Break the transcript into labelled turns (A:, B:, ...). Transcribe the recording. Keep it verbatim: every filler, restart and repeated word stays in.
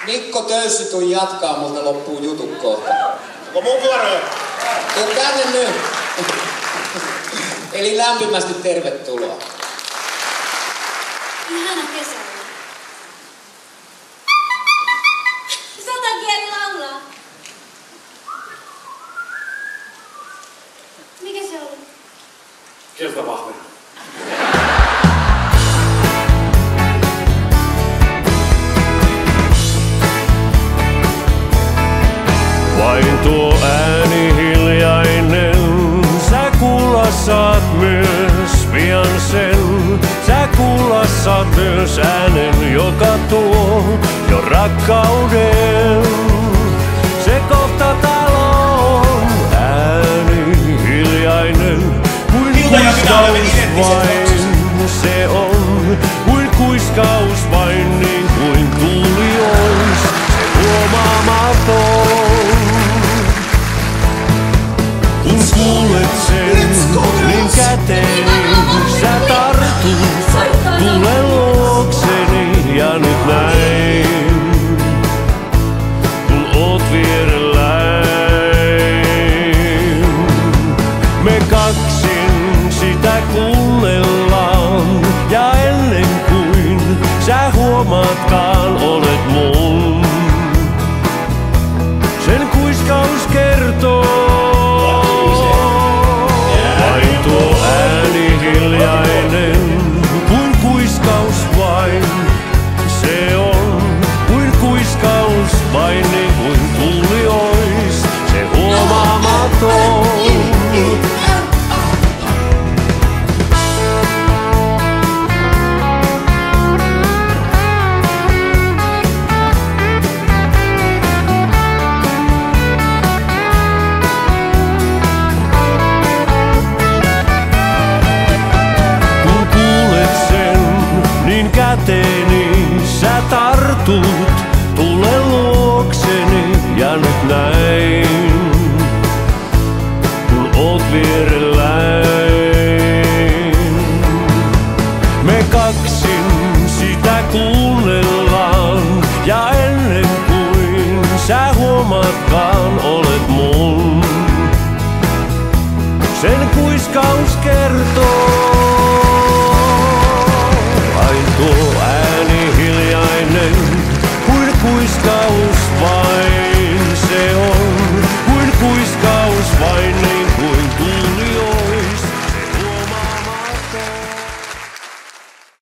A: Mikko Töyssy, tuu jatkaa, multa loppuu jutut kohta.
B: Onko mun vuoro?
A: Tuu tänne nyt. Eli lämpimästi tervetuloa.
C: Ihana kesä. Sotakieli laulaa. Mikä se oli?
B: Kieltä vahvena.
D: Vain tuo ääni hiljainen, sä kuulla saat myös pian sen. Sä kuulla saat myös äänen, joka tuo jo rakkauden. Se kohta talon ääni hiljainen, kuin kuiskaus vain se on. Kuin kuiskaus vain niin kuin tuuli ois, se huomaamaton. Kun kuulet sen, niin käteeni sä tartut. Tule luokseni ja nyt näin, kun oot vierelläin. Me kaksin sitä kuunnellaan, ja ennen kuin sä huomaatkaan olet mun. Sen kuiskaus kertoo. Hiljainen, kuin kuiskaus vain se on, kuin kuiskaus vain niin kuin tuuli ois, se huomaamaton. Käteeni sä tartut, tule luokseni ja nyt näin, kun oot vierelläin. Me kaksin sitä kuunnellaan, ja ennen kuin sä huomaatkaan